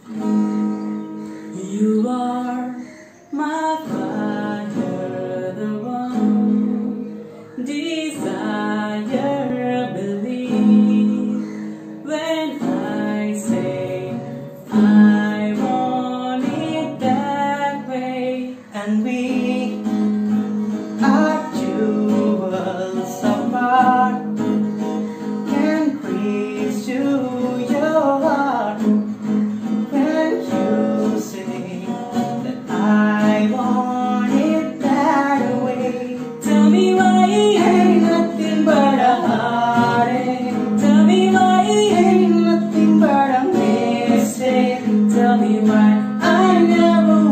You are my fire, the one desire, believe when I say I want it that way. And we are jewels apart, can breeze to your heart when you say that I want it that way. Tell me why ain't nothing but a heartache. Tell me why ain't nothing but a mistake. Tell me why I never